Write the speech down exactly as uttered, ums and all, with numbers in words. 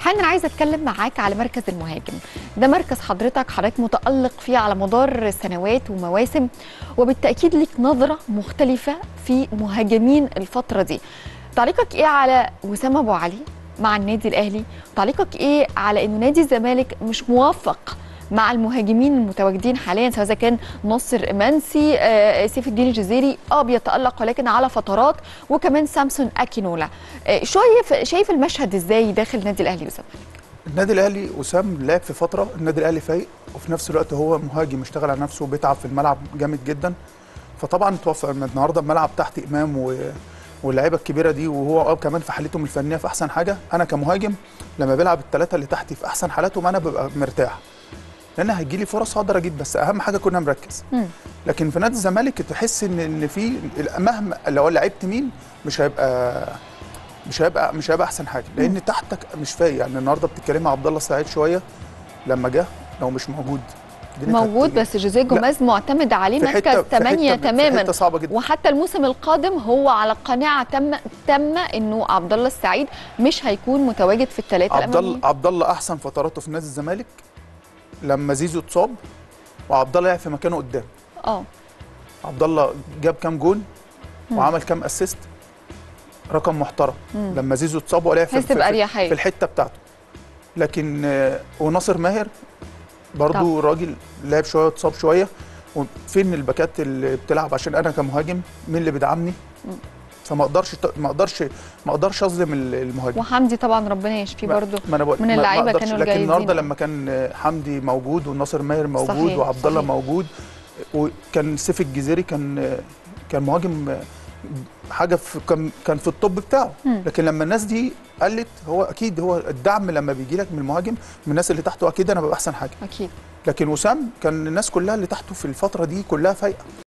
الحقيقه انا عايزه اتكلم معاك على مركز المهاجم. ده مركز حضرتك حضرتك متألق فيه على مدار سنوات ومواسم، وبالتأكيد ليك نظرة مختلفة في مهاجمين الفترة دي. تعليقك ايه على وسام ابو علي مع النادي الاهلي؟ تعليقك ايه على انه نادي الزمالك مش موفق مع المهاجمين المتواجدين حاليا، سواء كان ناصر منسي، آه، سيف الدين الجزيري اه بيتألق ولكن على فترات، وكمان سامسون اكينولا. آه، شايف شايف المشهد ازاي داخل النادي الاهلي والزمالك؟ النادي الاهلي وسام لعب في فتره، النادي الاهلي فايق وفي نفس الوقت هو مهاجم اشتغل على نفسه وبيتعب في الملعب جامد جدا. فطبعا توفق النهارده الملعب تحت امام و واللعيبه الكبيره دي، وهو اه كمان في حالتهم الفنيه في احسن حاجه. انا كمهاجم لما بيلعب الثلاثه اللي تحتي في احسن حالاتهم انا ببقى مرتاح، لان هيجي لي فرص هقدر اجيب، بس اهم حاجه كنا مركز. م. لكن في نادي الزمالك تحس ان ان في مهما لو لعبت مين مش هيبقى مش هيبقى مش هيبقى احسن حاجه، لان م. تحتك مش فايق. يعني النهارده بتتكلمي عبد الله السعيد شويه لما جه لو مش موجود موجود، بس جوزيه جوميز معتمد عليه مركز ثمانية تماما، حته صعبه جدا. وحتى الموسم القادم هو على قناعه تم تامه انه عبد الله السعيد مش هيكون متواجد في الثلاثه عبد الله عبد الله احسن فتراته في نادي الزمالك لما زيزو اتصاب وعبد الله لعب في مكانه قدام. اه عبد الله جاب كام جول وعمل كام اسيست، رقم محترم. مم. لما زيزو اتصاب ولعب في, في, في الحته بتاعته. لكن وناصر ماهر برضو راجل لعب شويه واتصاب شويه. وفين الباكات اللي بتلعب؟ عشان انا كمهاجم مين اللي بيدعمني؟ فما اقدرش ما اقدرش ما اقدرش اظلم المهاجم. وحمدي طبعا ربنا يشفيه برضو من اللعيبه كانوا الجايزين. لكن النهارده لما كان حمدي موجود والناصر ماهر موجود وعبد الله موجود وكان سيف الجزيري كان كان مهاجم حاجه في كان كان في الطب بتاعه. م. لكن لما الناس دي قلت، هو اكيد هو الدعم لما بيجي لك من المهاجم من الناس اللي تحته اكيد انا ببقى احسن حاجه. اكيد. لكن وسام كان الناس كلها اللي تحته في الفتره دي كلها فايقه.